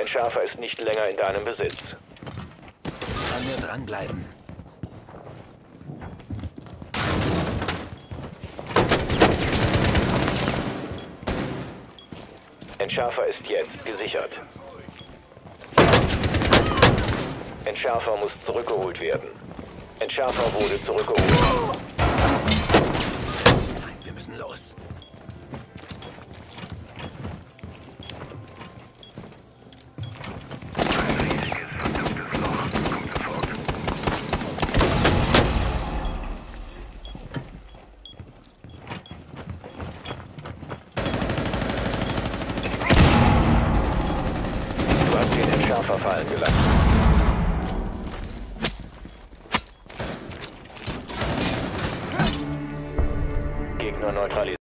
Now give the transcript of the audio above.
Entschärfer ist nicht länger in deinem Besitz. An mir dranbleiben. Entschärfer ist jetzt gesichert. Entschärfer muss zurückgeholt werden. Entschärfer wurde zurückgeholt. Wir müssen los. Du hast den Entschärfer fallen gelassen. Gegner neutralisiert.